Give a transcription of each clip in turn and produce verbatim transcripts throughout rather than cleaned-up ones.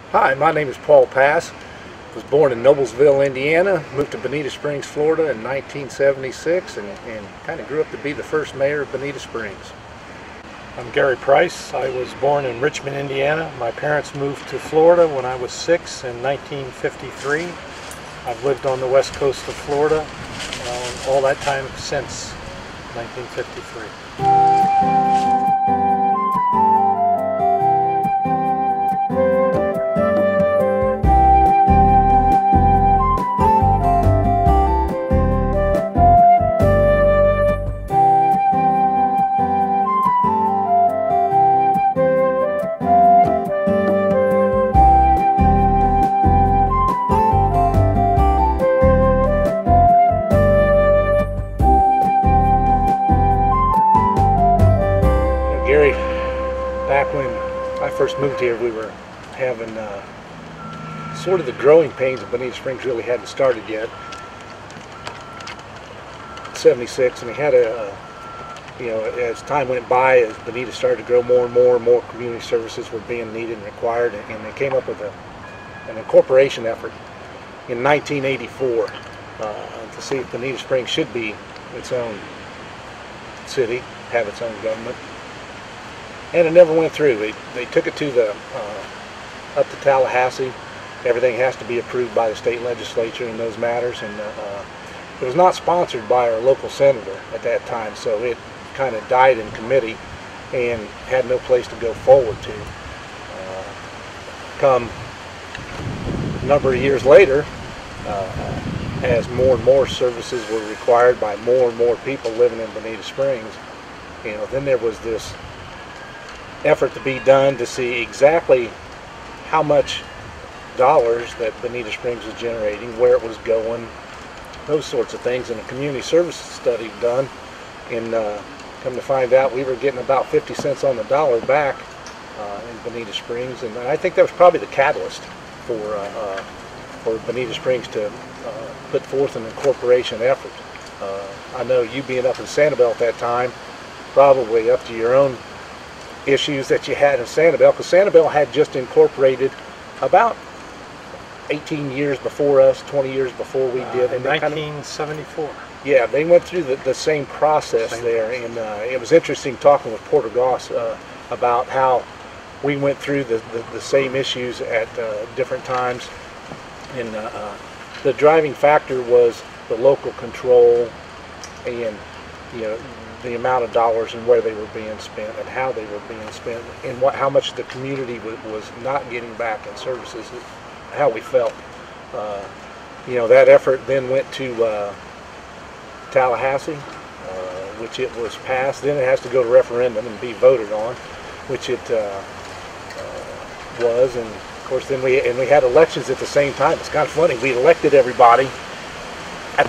Hi, my name is Paul Pass. Was born in Noblesville, Indiana, moved to Bonita Springs, Florida in nineteen seventy-six, and, and kind of grew up to be the first mayor of Bonita Springs. I'm Gary Price. I was born in Richmond, Indiana. My parents moved to Florida when I was six in nineteen fifty-three. I've lived on the west coast of Florida uh, all that time since nineteen fifty-three. Gary, back when I first moved here, we were having uh, sort of the growing pains of Bonita Springs really hadn't started yet. seventy-six, and we had a, uh, you know, as time went by, as Bonita started to grow more and more and more community services were being needed and required, and, and they came up with a, an incorporation effort in nineteen eighty-four uh, to see if Bonita Springs should be its own city, have its own government. And it never went through. They, they took it to the uh, up to Tallahassee. Everything has to be approved by the state legislature in those matters, and uh, it was not sponsored by our local senator at that time, so it kind of died in committee and had no place to go forward to. Uh, come a number of years later, uh, as more and more services were required by more and more people living in Bonita Springs, you know, then there was this effort to be done to see exactly how much dollars that Bonita Springs was generating, where it was going, those sorts of things, and a community services study done, and uh, come to find out we were getting about fifty cents on the dollar back uh, in Bonita Springs, and I think that was probably the catalyst for uh, uh, for Bonita Springs to uh, put forth an incorporation effort. Uh, I know you being up in Sanibel at that time, probably up to your own issues that you had in Sanibel, because Sanibel had just incorporated about eighteen years before us, twenty years before we did. Uh, and nineteen seventy-four. Kind of, yeah, they went through the, the same process same there, process. and uh, it was interesting talking with Porter Goss uh, about how we went through the, the, the same issues at uh, different times, and uh, uh, the driving factor was the local control and, you know, the amount of dollars and where they were being spent and how they were being spent and what how much the community was, was not getting back in services, how we felt. Uh, you know, that effort then went to uh, Tallahassee, uh, which it was passed. Then it has to go to referendum and be voted on, which it uh, uh, was. And of course, then we and we had elections at the same time. It's kind of funny. We elected everybody at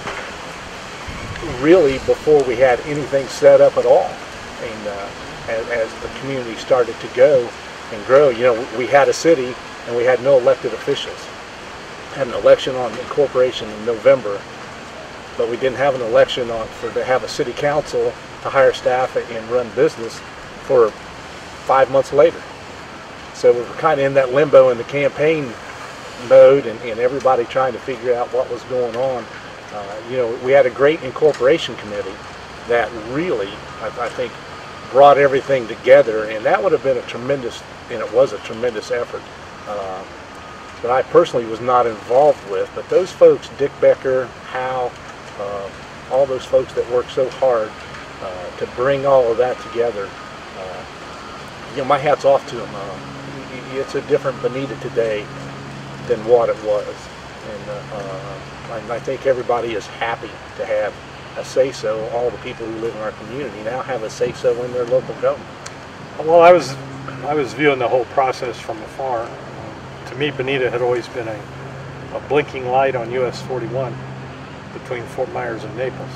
really before we had anything set up at all, and uh, as, as the community started to go and grow, you know, we had a city and we had no elected officials. Had an election on incorporation in November, but we didn't have an election on for to have a city council to hire staff and run business for five months later. So we were kind of in that limbo in the campaign mode, and, and everybody trying to figure out what was going on. Uh, you know, we had a great incorporation committee that really, I, I think, brought everything together, and that would have been a tremendous, and it was a tremendous effort uh, that I personally was not involved with. But those folks, Dick Becker, Hal, uh, all those folks that worked so hard uh, to bring all of that together, uh, you know, my hat's off to them. Uh, it's a different Bonita today than what it was, and uh, uh, I think everybody is happy to have a say-so. All the people who live in our community now have a say-so in their local government. Well, I was I was viewing the whole process from afar. To me, Bonita had always been a, a blinking light on U S forty-one between Fort Myers and Naples.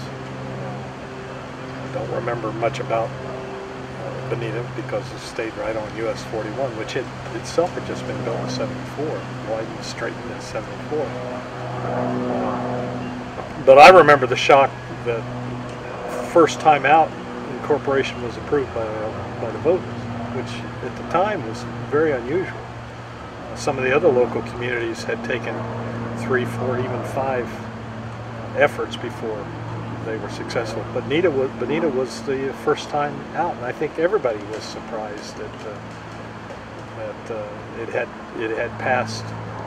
I don't remember much about uh, Bonita because it stayed right on U S forty-one, which it itself had just been built in seventy-four, widened straightened in seventy-four. But I remember the shock that first time out incorporation was approved by, uh, by the voters, which at the time was very unusual. some of the other local communities had taken three, four, even five efforts before they were successful. But Bonita was, Bonita was the first time out, and I think everybody was surprised that uh, that uh, it had it had passed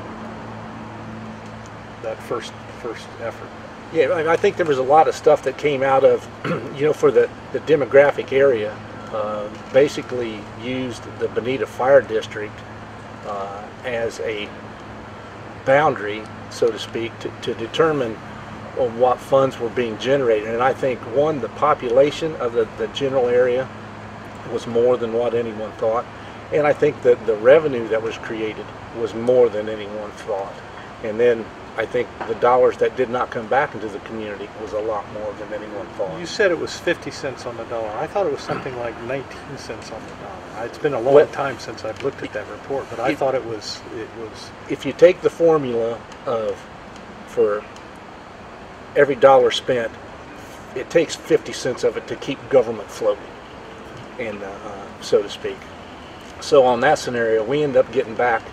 that first first effort. Yeah, I think there was a lot of stuff that came out of, you know, for the, the demographic area, uh, basically used the Bonita Fire District uh, as a boundary, so to speak, to, to determine on what funds were being generated. And I think, one, the population of the, the general area was more than what anyone thought. And I think that the revenue that was created was more than anyone thought. And then I think the dollars that did not come back into the community was a lot more than anyone thought. You said it was fifty cents on the dollar. I thought it was something like nineteen cents on the dollar. It's been a long well, time since I've looked at that report, but I it, thought it was it was. If you take the formula of for every dollar spent, it takes fifty cents of it to keep government floating, and uh, uh, so to speak. So on that scenario, we end up getting back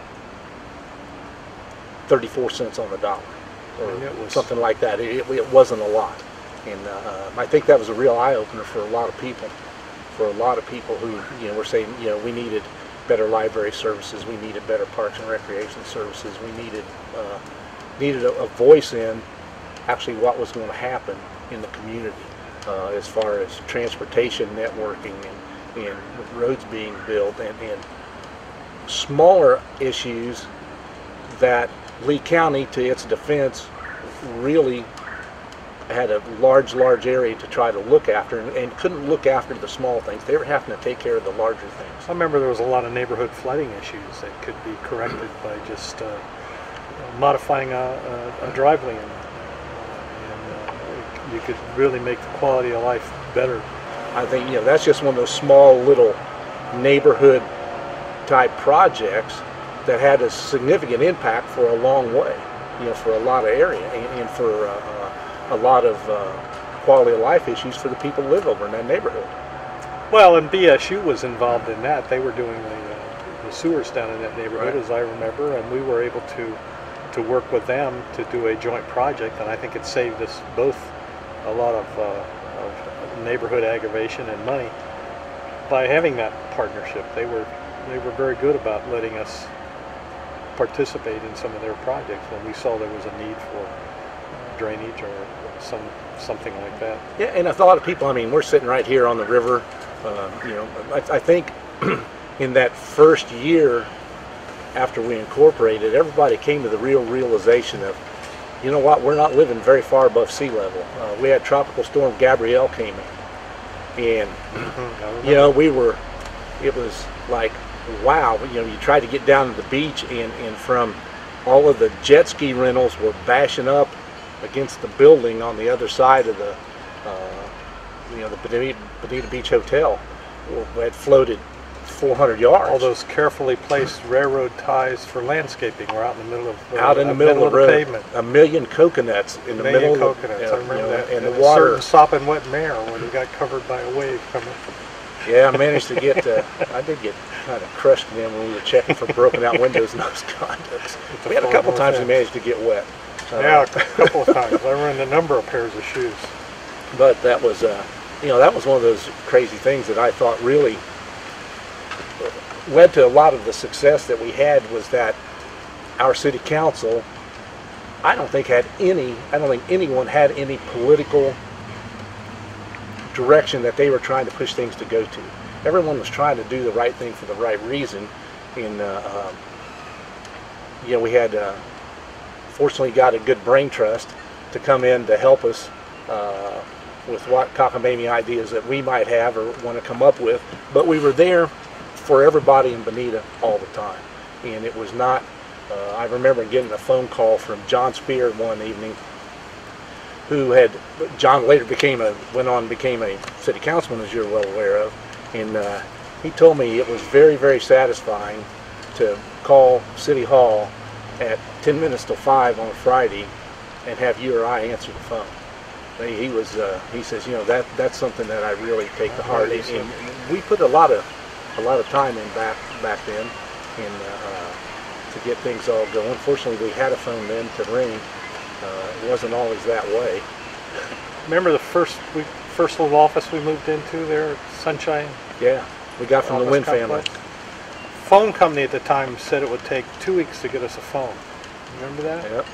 thirty-four cents on the dollar, or was, something like that. It, it wasn't a lot, and uh, I think that was a real eye-opener for a lot of people. For a lot of people who, you know, were saying, you know, we needed better library services, we needed better parks and recreation services, we needed uh, needed a, a voice in actually what was going to happen in the community uh, as far as transportation networking and, and roads being built, and, and smaller issues that Lee County, to its defense, really had a large, large area to try to look after, and, and couldn't look after the small things. They were having to take care of the larger things. I remember there was a lot of neighborhood flooding issues that could be corrected by just uh, modifying a, a, a drive lane. And uh, you could really make the quality of life better. I think, you know, that's just one of those small little neighborhood type projects that had a significant impact for a long way, you know, for a lot of area, and, and for uh, a lot of uh, quality of life issues for the people who live over in that neighborhood. Well, and B S U was involved in that. They were doing the, uh, the sewers down in that neighborhood, right, as I remember, and we were able to to work with them to do a joint project, and I think it saved us both a lot of, uh, of neighborhood aggravation and money by having that partnership. They were they were very good about letting us participate in some of their projects when we saw there was a need for drainage or some something like that. Yeah, and a lot of people, I mean, we're sitting right here on the river. Uh, you know, I, I think in that first year after we incorporated, everybody came to the real realization of, you know what, we're not living very far above sea level. Uh, we had Tropical Storm Gabrielle came in, and mm-hmm, you know, we were, it was like, wow, you know, you tried to get down to the beach, and, and from all of the jet ski rentals were bashing up against the building on the other side of the, uh, you know, the Bonita, Bonita Beach Hotel had floated four hundred yards. All those carefully placed railroad ties for landscaping were out in the middle of uh, out in the middle, middle of the, of the road. pavement. A million coconuts in the million middle coconuts. of the, I remember you know, that. and, and the water. Certain sopping wet mare when he got covered by a wave coming. Yeah, I managed to get, uh, I did get kind of crushed in when we were checking for broken out windows in those condos. We had a couple times we managed to get wet. Uh, yeah, a couple of times. I ran a number of pairs of shoes. But that was, uh, you know, that was one of those crazy things that I thought really led to a lot of the success that we had, was that our city council, I don't think had any, I don't think anyone had any political direction that they were trying to push things to go to. Everyone was trying to do the right thing for the right reason. And uh, um, you know, we had uh, fortunately got a good brain trust to come in to help us uh, with what cockamamie ideas that we might have or want to come up with. But we were there for everybody in Bonita all the time, and it was not. Uh, I remember getting a phone call from John Spear one evening, who had, John later became a, went on and became a city councilman, as you're well aware of, and uh, he told me it was very, very satisfying to call City Hall at ten minutes till five on a Friday and have you or I answer the phone. He was, uh, he says, you know, that that's something that I really take to heart, and, and we put a lot of, a lot of time in back back then, and uh, to get things all going. Fortunately, we had a phone then to ring. Uh, it wasn't always that way. Remember the first we, first little office we moved into there, Sunshine? Yeah, we got from the Wynn family. Phone company at the time said it would take two weeks to get us a phone. Remember that? Yep.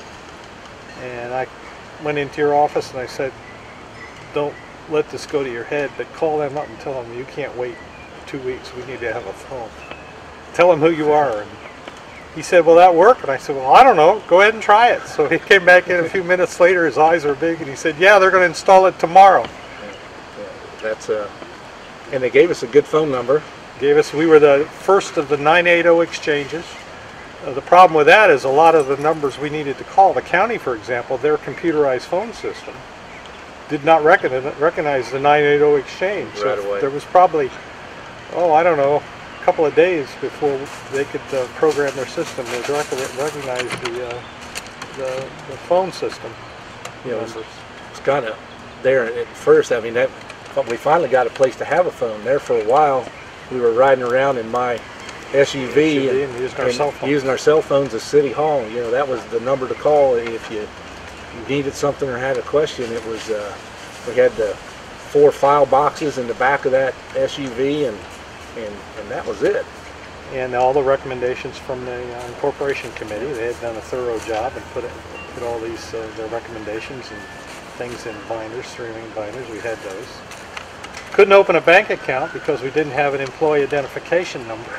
And I went into your office and I said, don't let this go to your head, but call them up and tell them you can't wait two weeks. We need to have a phone. Tell them who you are. And he said, will that work? And I said, well, I don't know. Go ahead and try it. So he came back in a few minutes later. His eyes were big, and he said, yeah, they're going to install it tomorrow. Yeah, yeah, that's uh, and they gave us a good phone number. Gave us. We were the first of the nine eighty exchanges. Uh, the problem with that is a lot of the numbers we needed to call. The county, for example, their computerized phone system did not recognize, recognize the nine eighty exchange. Right so away. There was probably, oh, I don't know, a couple of days before they could uh, program their system to rec- recognize the, uh, the the phone system. You know, it's, it's kind of there at first. I mean, that but we finally got a place to have a phone. There for a while, we were riding around in my S U V, S U V and, and using our and cell phones. using our cell phones at City Hall. You know, that was the number to call if you needed something or had a question. It was uh, we had the four file boxes in the back of that S U V, and and and that was it. And all the recommendations from the uh, incorporation committee, they had done a thorough job and put it, put all these uh, their recommendations and things in binders, three-ring binders. We had those. Couldn't open a bank account because we didn't have an employee identification number.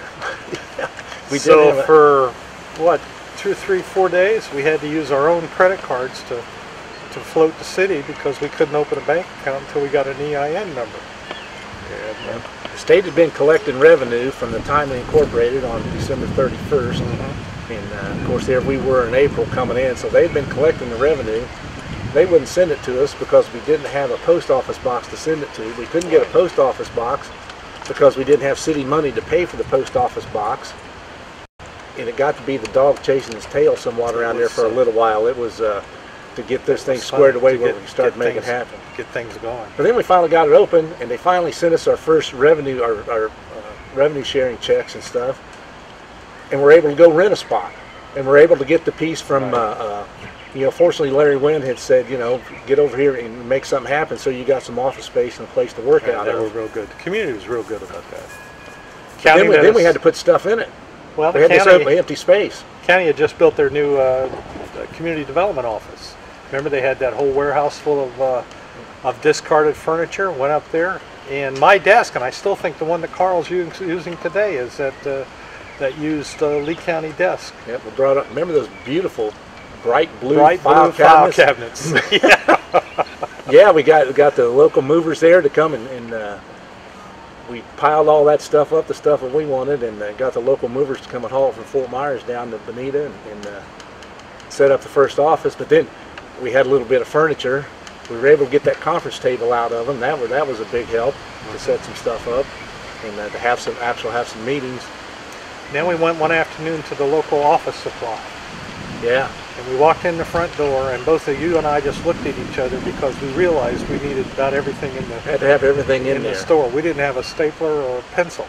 we so did for what, two, three, four days, we had to use our own credit cards to to float the city because we couldn't open a bank account until we got an E I N number. And, uh, the state had been collecting revenue from the time we incorporated on December thirty-first, mm-hmm. and uh, of course there we were in April coming in, so they'd been collecting the revenue. They wouldn't send it to us because we didn't have a post office box to send it to. We couldn't get a post office box because we didn't have city money to pay for the post office box. And it got to be the dog chasing his tail somewhat around there for a little while. It was uh, to get this thing squared away where we started making it happen. Get things going. But then we finally got it open, and they finally sent us our first revenue, our, our uh, revenue sharing checks and stuff. And we're able to go rent a spot. And we're able to get the piece from... Right. Uh, uh, You know, fortunately, Larry Wynn had said, you know, get over here and make something happen, so you got some office space and a place to work Yeah, out they of. were real good. The community was real good about that. Then we, then we had to put stuff in it. Well, we the had this county, open, empty space. county had just built their new uh, community development office. Remember, they had that whole warehouse full of uh, of discarded furniture. Went up there, and my desk, and I still think the one that Carl's using, using today is that uh, that used uh, Lee County desk. Yep, we brought up. Remember those beautiful bright blue Bright file blue file cabinets? cabinets. Yeah. Yeah, we got we got the local movers there to come and, and uh, we piled all that stuff up, the stuff that we wanted, and uh, got the local movers to come and haul it from Fort Myers down to Bonita and, and uh, set up the first office. But then we had a little bit of furniture. We were able to get that conference table out of them. That was that was a big help to set some stuff up and uh, to have some actual have some meetings. Then we went one afternoon to the local office supply. Yeah. And we walked in the front door, and both of you and I just looked at each other because we realized we needed about everything in the Had to have everything in, in there. the store. We didn't have a stapler or a pencil.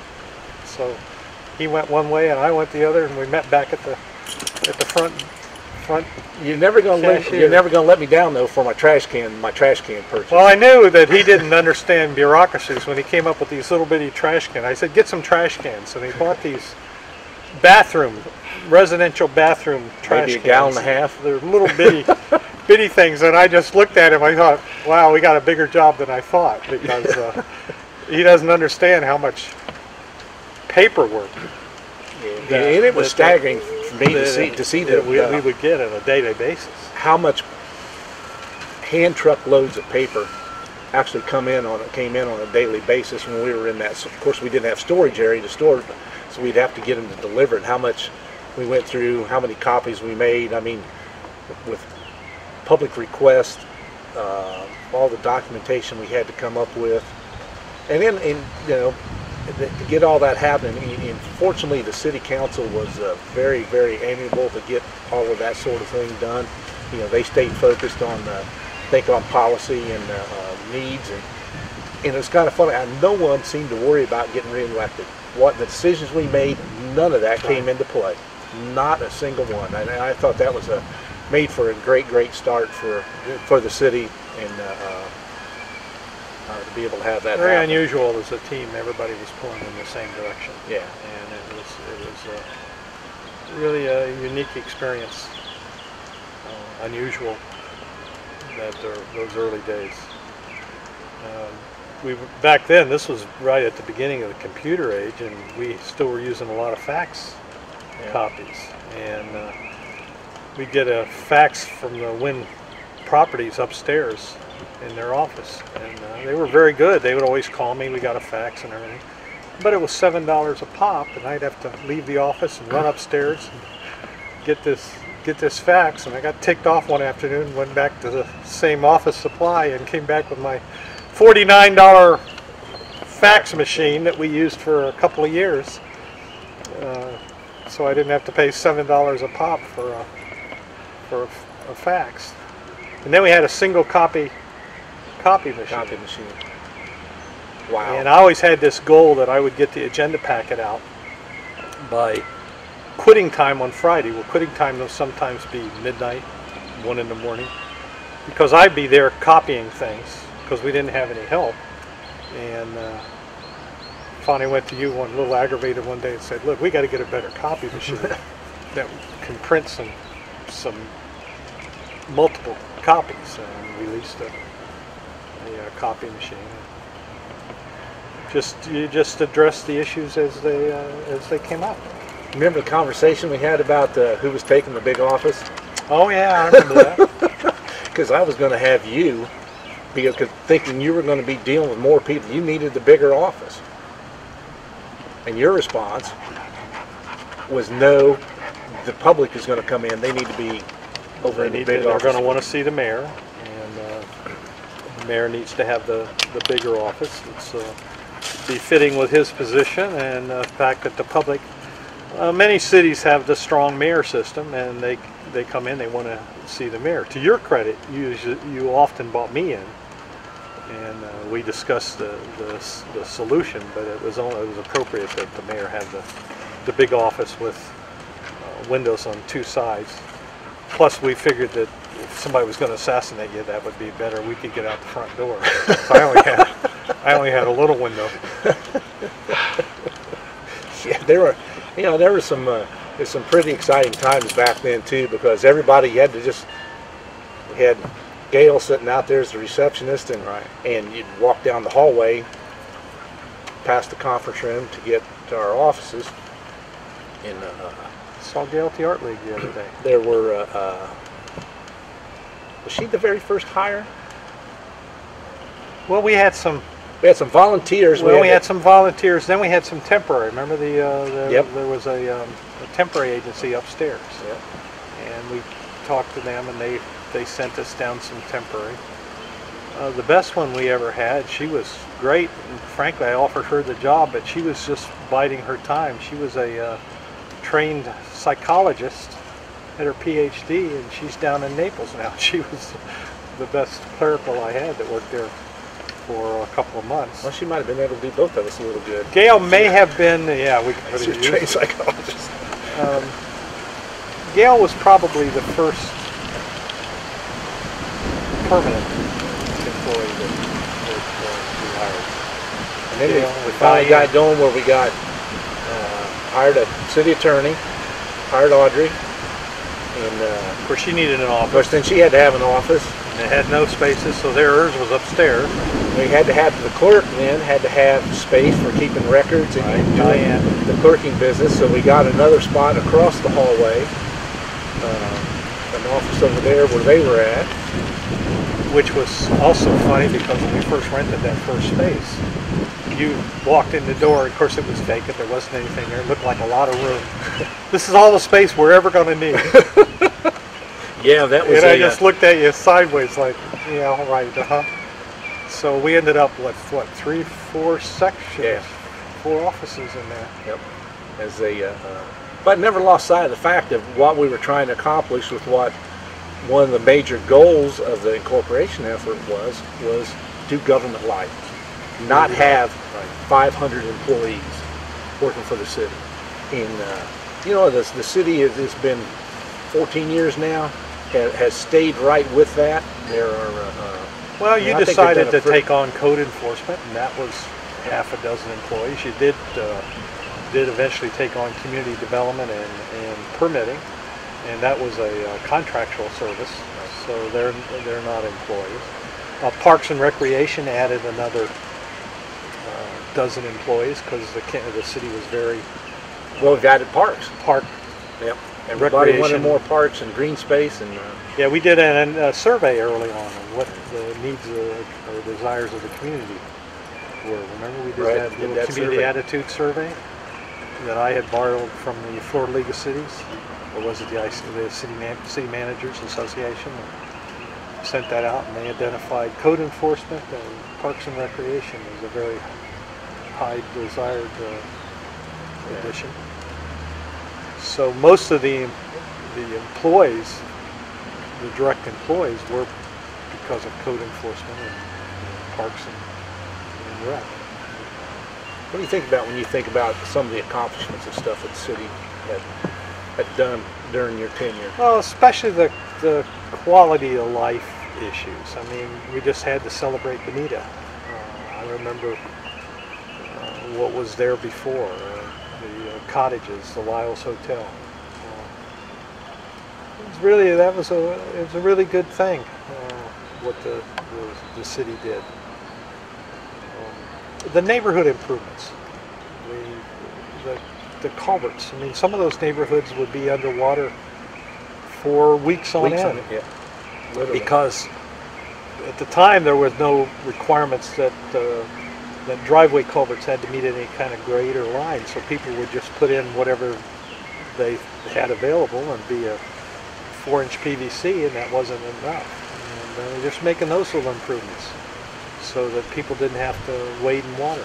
So he went one way and I went the other, and we met back at the at the front front. You're never gonna let, cashier. you're never gonna let me down though for my trash can my trash can purchase. Well, I knew that he didn't understand bureaucracies when he came up with these little bitty trash cans. I said, get some trash cans, and he bought these bathroom, residential bathroom trash Maybe a cans. gallon and a half. They're little bitty, bitty things, and I just looked at him. I thought, wow, we got a bigger job than I thought, because uh, he doesn't understand how much paperwork. Yeah, that- and it was that- staggering for me to that- see to see that that we, uh, we would get on a daily basis. how much hand truck loads of paper actually come in on came in on a daily basis when we were in that. So of course, we didn't have storage area to store it, so we'd have to get them to deliver it. How much we went through, how many copies we made. I mean, with public requests, uh, all the documentation we had to come up with, and then, and, you know, to get all that happening. And, and fortunately, the city council was uh, very, very amiable to get all of that sort of thing done. You know, they stayed focused on, uh, think on policy and uh, uh, needs, and and it's kind of funny. I, no one seemed to worry about getting reelected. What the decisions we made, none of that came into play. Not a single one. And I thought that was a made for a great, great start for for the city, and uh, uh, to be able to have that. Very happen. unusual as a team. Everybody was pulling in the same direction. Yeah, and it was it was uh, really a unique experience. Uh, unusual that there, those early days. Um, we back then, this was right at the beginning of the computer age, and we still were using a lot of fax yeah. copies. And uh, we'd get a fax from the Wynn properties upstairs in their office, and uh, they were very good. They would always call me. We got a fax and everything, but it was seven dollars a pop, and I'd have to leave the office and run upstairs and get this get this fax. And I got ticked off one afternoon, went back to the same office supply, and came back with my forty-nine dollar fax machine that we used for a couple of years. Uh, so I didn't have to pay seven dollars a pop for a, for a, a fax. And then we had a single copy copy machine. Copy machine. Wow. And I always had this goal that I would get the agenda packet out by quitting time on Friday. Well, quitting time will sometimes be midnight, one in the morning, because I'd be there copying things because we didn't have any help. And uh, finally went to you one little aggravated one day and said, look, we got to get a better copy machine that can print some some multiple copies. And we leased a, a, a copy machine. Just you just address the issues as they uh, as they came up. Remember the conversation we had about uh, who was taking the big office? Oh yeah, I remember that. Because I was going to have you, because thinking you were going to be dealing with more people, you needed the bigger office. And your response was, no, the public is going to come in. They need to be over they in the need big to, office. They're going to want to see the mayor, and uh, the mayor needs to have the, the bigger office. It's uh, befitting with his position, and the fact that the public, uh, many cities have the strong mayor system, and they they come in, they want to see the mayor. To your credit, you you often brought me in, and uh, we discussed the, the the solution. But it was only it was appropriate that the mayor have the the big office with uh, windows on two sides. Plus, we figured that if somebody was going to assassinate you, that would be better. We could get out the front door. So I only had I only had a little window. Yeah, there were, you know, there were some uh, there's some pretty exciting times back then too, because everybody had to just we had Gail sitting out there as the receptionist, and right. and you'd walk down the hallway past the conference room to get to our offices. And uh, saw Gail at the art league the other day. There were uh, uh, was she the very first hire? Well, we had some. We had some volunteers. Well, we had, we had to, some volunteers. Then we had some temporary. Remember the, uh, the yep. there was a, um, a temporary agency upstairs. Yep. And we talked to them, and they they sent us down some temporary. Uh, the best one we ever had, she was great. And frankly, I offered her the job, but she was just biding her time. She was a uh, trained psychologist, had her P H D, and she's down in Naples now. She was the best clerical I had that worked there for a couple of months. Well, she might have been able to do both of us a little good. Gail may have been, yeah, we could put She's it a trained psychologist. Um, Gail was probably the first permanent employee that, that uh, we hired. And then Gail, we, we finally got going where we got uh, hired a city attorney, hired Audrey, and uh, of course she needed an of office. course then she had to have an office. And it had no spaces, so theirs was upstairs. We had to have the clerk then had to have space for keeping records and Right, doing Diane. the clerking business. So we got another spot across the hallway, uh, an office over there where they were at. Which was also funny because when we first rented that first space, you walked in the door, of course it was vacant, there wasn't anything there, it looked like a lot of room. This is all the space we're ever going to need. Yeah, that was. And a, I just looked at you sideways like, yeah, all right, uh-huh. So we ended up with, what, three, four sections, Yeah. four offices in there. Yep. As a, uh, uh, but never lost sight of the fact of what we were trying to accomplish with what one of the major goals of the incorporation effort was, was do government like. Not have five hundred employees working for the city. And uh, You know, the, the city has, has been fourteen years now, has, has stayed right with that. There are, uh, well, you you know, decided to take on code enforcement, and that was half a dozen employees. You did uh, did eventually take on community development and, and permitting, and that was a uh, contractual service, so they're they're not employees. Uh, Parks and Recreation added another uh, dozen employees because the the city was very well. We've added parks. Park. Yep. Everybody wanted more parks and green space, and uh, yeah, we did a, a survey early on of what the needs of, or desires of the community were. Remember, we did right, that did little that community survey. attitude survey that I had borrowed from the Florida League of Cities, or was it the, I C, the City Man, City Managers Association? Sent that out, and they identified code enforcement and Parks and Recreation as a very high desired uh, addition. So most of the the employees, the direct employees, were because of code enforcement and, and parks and, and rec. What do you think about when you think about some of the accomplishments of stuff that the city had, had done during your tenure? Well, especially the the quality of life issues. I mean, we just had to celebrate Bonita. Uh, I remember uh, what was there before. Uh, the uh, cottages, the Lyles Hotel. Uh, it was really that was a it was a really good thing uh, what the, the the city did. Um, the neighborhood improvements, the, the the culverts. I mean, some of those neighborhoods would be underwater for weeks on Weeks end. on it, yeah. Literally. Because at the time there was no requirements that uh, that driveway culverts had to meet any kind of grade or line, so people would just put in whatever they had available and be a four inch P V C, and that wasn't enough. And uh, just making those little improvements so that people didn't have to wade in water.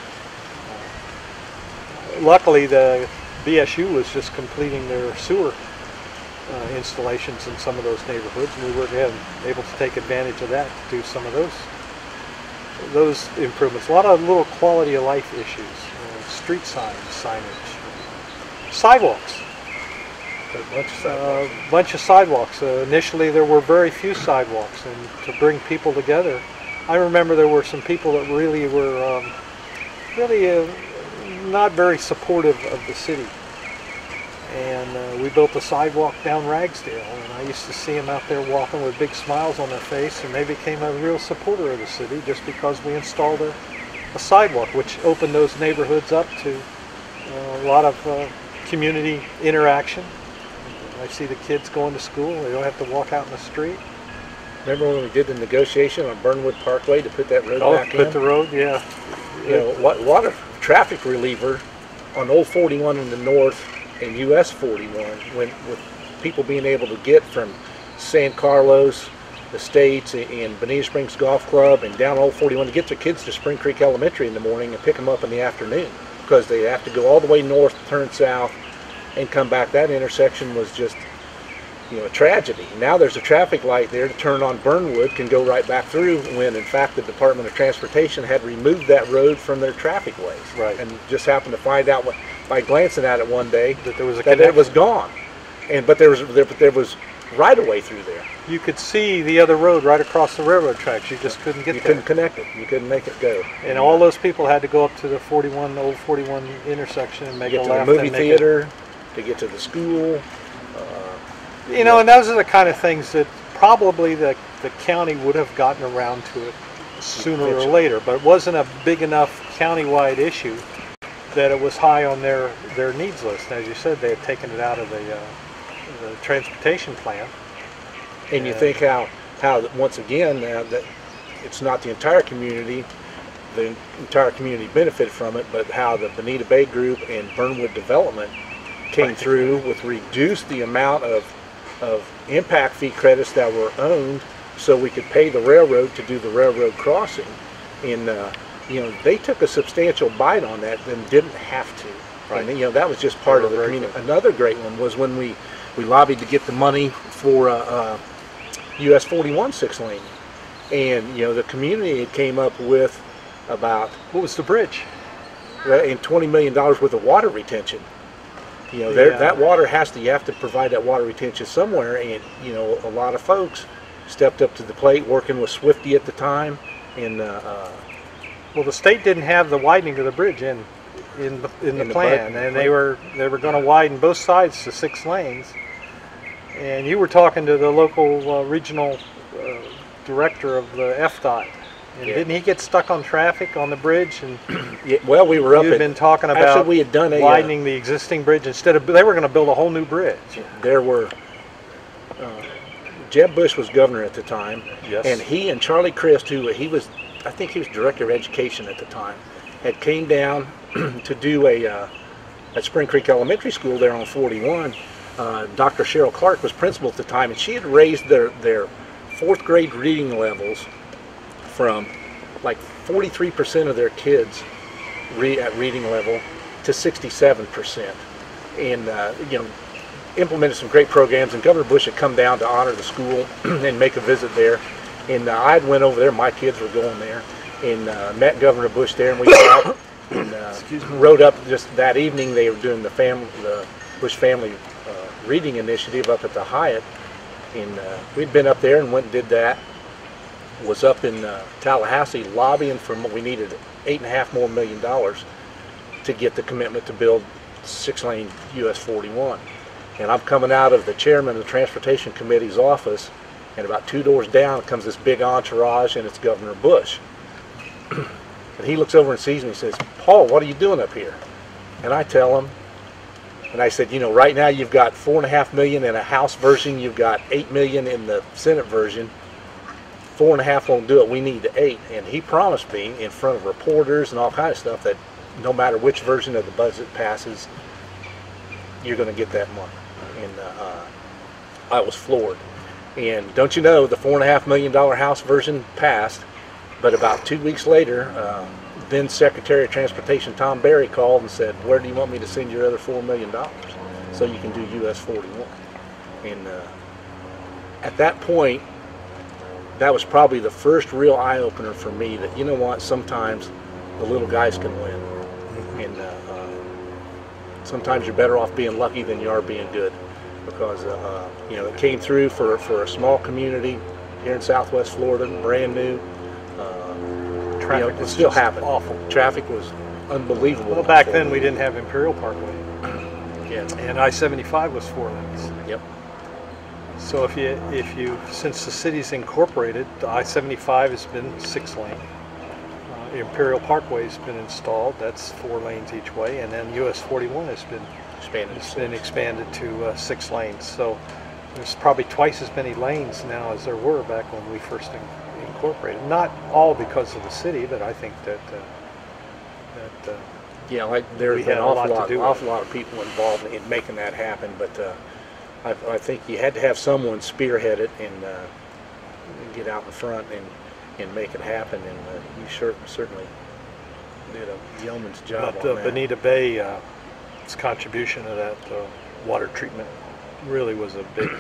Uh, luckily, the B S U was just completing their sewer uh, installations in some of those neighborhoods, and we were again able to take advantage of that to do some of those those improvements. A lot of little quality of life issues, uh, street signs, signage, sidewalks. A bunch of A sidewalks. uh, bunch of sidewalks. Uh, initially there were very few sidewalks, and to bring people together, I remember there were some people that really were um, really uh, not very supportive of the city. And uh, we built a sidewalk down Ragsdale, and I used to see them out there walking with big smiles on their face, and they became a real supporter of the city just because we installed a, a sidewalk, which opened those neighborhoods up to uh, a lot of uh, community interaction. I see the kids going to school, they don't have to walk out in the street. Remember when we did the negotiation on Burnwood Parkway to put that road Oh, back put in? the road, yeah. You know, what, what a traffic reliever on Old forty-one in the north and U S forty-one, when with people being able to get from San Carlos Estates and Bonita Springs Golf Club and down Old forty-one to get their kids to Spring Creek Elementary in the morning and pick them up in the afternoon, because they have to go all the way north, turn south, and come back. That intersection was just, you know, a tragedy. Now there's a traffic light there to turn on Burnwood, can go right back through, when in fact the Department of Transportation had removed that road from their traffic ways. Right. And just happened to find out what, by glancing at it one day, That there was a that it was gone. And but there was there, but there was right of way through there. You could see the other road right across the railroad tracks. You just couldn't get You there. couldn't connect it. You couldn't make it go. And all those people had to go up to the forty-one, old forty-one intersection and make Get a to the left movie and make theater, to get to the school. it. You know, and those are the kind of things that probably the, the county would have gotten around to it sooner or Eventually. later, but it wasn't a big enough countywide issue that it was high on their, their needs list. And as you said, they had taken it out of the, uh, the transportation plan. And you Yeah. think how, how once again, now that it's not the entire community, the entire community benefited from it, but how the Bonita Bay Group and Burnwood Development came through with reduced the amount of, of impact fee credits that were owned, so we could pay the railroad to do the railroad crossing. And uh, you know, they took a substantial bite on that and didn't have to. Right. And you know, that was just part They of the were very community. good. Another great one was when we we lobbied to get the money for uh, uh, U S forty-one six lane, and you know, the community had came up with about What was the bridge? uh, and twenty million dollars worth of water retention. You know, there, Yeah. that water has to, you have to provide that water retention somewhere, and, you know, a lot of folks stepped up to the plate, working with Swifty at the time, and, uh, uh, Well, the state didn't have the widening of the bridge in in the in the In the plan, bud- and they were they were going to widen both sides to six lanes. And you were talking to the local uh, regional uh, director of the F DOT, and Yeah. didn't he get stuck on traffic on the bridge? And yeah, well, we were up you'd at, been talking actually, about we had done a, uh, widening the existing bridge instead of they were going to build a whole new bridge. there were, uh, Jeb Bush was governor at the time, Yes. and he and Charlie Crist, who he was, I think he was director of education at the time, had came down to do a, uh, at Spring Creek Elementary School there on forty-one. Uh, Doctor Cheryl Clark was principal at the time, and she had raised their, their fourth grade reading levels from like forty-three percent of their kids re at reading level to sixty-seven percent. And, uh, you know, implemented some great programs, and Governor Bush had come down to honor the school and make a visit there. And uh, I went over there, my kids were going there, and uh, met Governor Bush there, and we sat and uh, rode up just that evening. They were doing the family, the Bush family uh, reading initiative up at the Hyatt, and uh, we'd been up there and went and did that. Was up in uh, Tallahassee lobbying for, we needed eight and a half more million dollars to get the commitment to build six lane U S forty-one. And I'm coming out of the chairman of the Transportation Committee's office, and about two doors down comes this big entourage, and it's Governor Bush. And he looks over and sees me and says, "Paul, what are you doing up here?" And I tell him, and I said, you know, right now you've got four and a half million in a House version, you've got eight million in the Senate version. Four and a half won't do it, we need eight. And he promised me in front of reporters and all kinds of stuff that no matter which version of the budget passes, you're going to get that money. And uh, uh, I was floored. And don't you know, the four and a half million dollar House version passed, but about two weeks later, uh, then Secretary of Transportation Tom Berry called and said, "Where do you want me to send your other four million dollars so you can do U S forty-one?" And uh, at that point, that was probably the first real eye-opener for me that, you know what, sometimes the little guys can win. And uh, uh, sometimes you're better off being lucky than you are being good, because uh, uh, you know, it came through for, for a small community here in Southwest Florida, brand new. Uh, Traffic you know, it was still just happened. awful. Traffic was unbelievable. Well, back then we didn't have Imperial Parkway, Yeah. and I seventy-five was four lanes. Yep. So if you, if you, since the city's incorporated, the I seventy-five has been six lane. Uh, Imperial Parkway's been installed, that's four lanes each way, and then U S forty-one has been, Expanded. has been expanded to uh, six lanes. So there's probably twice as many lanes now as there were back when we first in, incorporated. Not all because of the city, but I think that, uh, that uh, Yeah, like there's We been had an a awful lot to lot, do with awful it. lot of people involved in making that happen, but uh, I, I think you had to have someone spearhead it and uh, get out in front and, and make it happen, and uh, you sure, certainly did a yeoman's job But on uh, that. Bonita Bay, uh, its contribution to that uh, water treatment really was a big.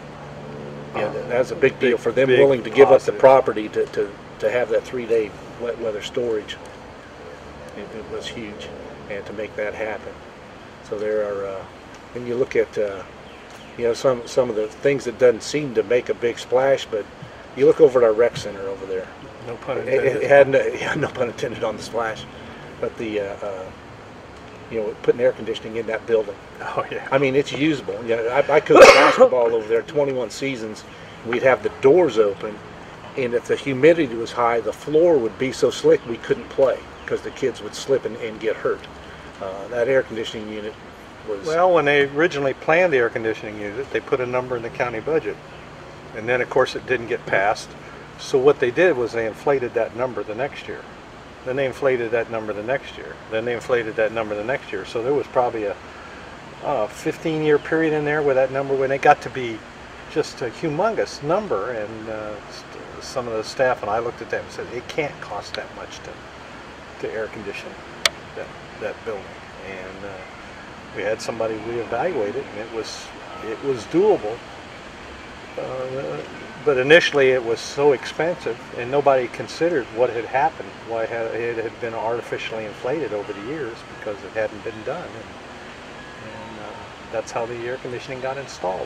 Yeah, that- that's a big deal big- for them, big willing to give up the positive. property to, to, to have that three-day wet weather storage. It, it was huge, and to make that happen. So there are, uh, when you look at, uh, you know, some some of the things that doesn't seem to make a big splash, but you look over at our rec center over there. No pun It, intended. it had no, yeah, no pun intended on the splash, but the, uh, uh, you know, putting air conditioning in that building. Oh yeah. I mean, it's usable. Yeah, I, I coached basketball over there twenty-one seasons. We'd have the doors open, and if the humidity was high, the floor would be so slick we couldn't play because the kids would slip and, and get hurt. Uh, that air conditioning unit was... Well, when they originally planned the air conditioning unit, they put a number in the county budget, and then of course it didn't get passed. So what they did was they inflated that number the next year. Then they inflated that number the next year. Then they inflated that number the next year. So there was probably a uh, fifteen year period in there where that number, when it got to be just a humongous number, and uh, st- some of the staff and I looked at that and said, it can't cost that much to to air condition that, that building. And uh, we had somebody reevaluate it, and it was it was doable. Uh, but initially it was so expensive, and nobody considered what had happened, why had, it had been artificially inflated over the years because it hadn't been done. And, and uh, that's how the air conditioning got installed.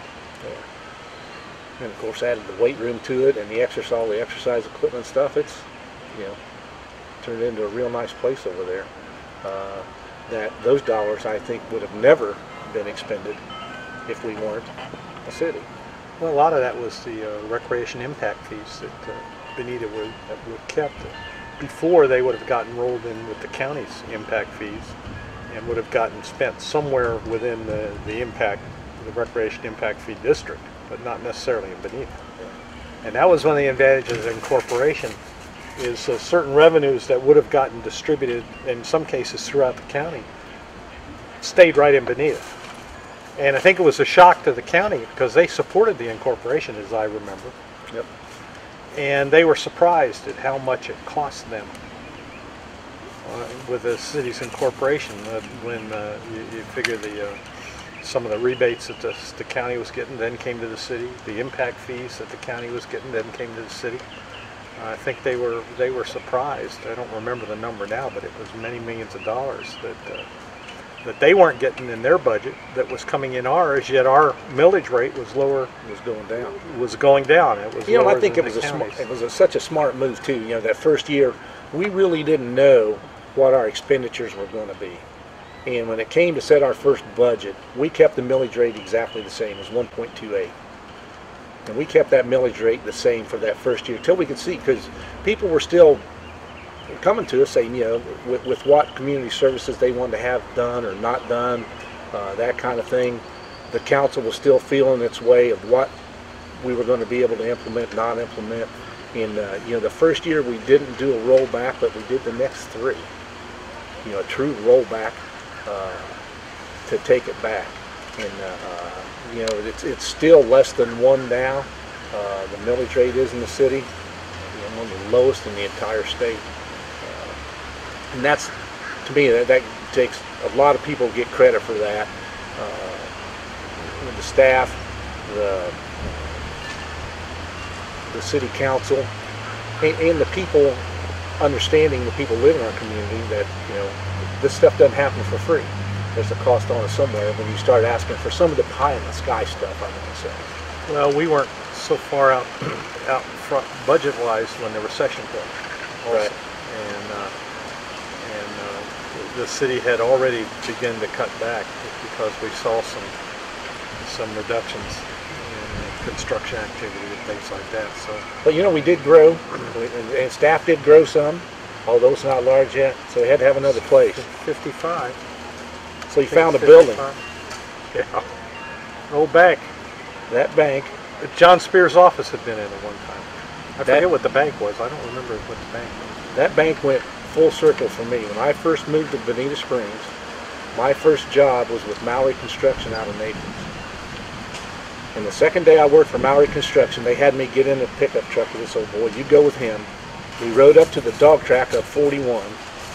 Yeah. And of course added the weight room to it and the exercise, all the exercise equipment stuff. It's, you know, turned into a real nice place over there. Uh, that those dollars I think would have never been expended if we weren't a city. Well, a lot of that was the uh, recreation impact fees that uh, Bonita were, that were kept. Before, they would have gotten rolled in with the county's impact fees and would have gotten spent somewhere within the, the impact, the recreation impact fee district, but not necessarily in Bonita. And that was one of the advantages of incorporation, is uh, certain revenues that would have gotten distributed, in some cases throughout the county, stayed right in Bonita. And I think it was a shock to the county because they supported the incorporation, as I remember. Yep. And they were surprised at how much it cost them uh, with the city's incorporation. Uh, when uh, you, you figure the uh, some of the rebates that the, the county was getting then came to the city, the impact fees that the county was getting then came to the city. Uh, I think they were they were surprised. I don't remember the number now, but it was many millions of dollars that. Uh, that they weren't getting in their budget that was coming in ours, yet our millage rate was lower. Was going down. Was going down. It was. You know, lower I think it than was the a smart, counties. it was a, such a smart move too. You know, that first year, we really didn't know what our expenditures were going to be, and when it came to set our first budget, we kept the millage rate exactly the same as one point two eight, and we kept that millage rate the same for that first year until we could see, because people were still coming to us saying, you know, with, with what community services they wanted to have done or not done, uh, that kind of thing. The council was still feeling its way of what we were going to be able to implement, not implement. And, uh, you know, the first year we didn't do a rollback, but we did the next three. You know, a true rollback uh, to take it back. And, uh, you know, it's, it's still less than one now. Uh, the millage rate is in the city, you know, one of the lowest in the entire state. And that's, to me, that, that takes a lot of people get credit for that. Uh, the staff, the the city council, and, and the people understanding, the people living in our community, that, you know, this stuff doesn't happen for free. There's a cost on it somewhere when you start asking for some of the pie in the sky stuff, I want to say. Well, we weren't so far out out front budget-wise when the recession hit. Also. Right. And. Uh, And uh, the city had already begun to cut back because we saw some some reductions in construction activity and things like that. So, but you know, we did grow, and, and staff did grow some, although it's not large yet. So we had to have another place. fifty-five. So you found a building. Yeah. Old bank. That bank. John Spear's office had been in at one time. I That, forget what the bank was. I don't remember what the bank was. That bank went full circle for me. When I first moved to Bonita Springs, my first job was with Mallory Construction out of Naples. And the second day I worked for Mallory Construction, they had me get in a pickup truck with this old boy. You go with him. We rode up to the dog track of forty-one.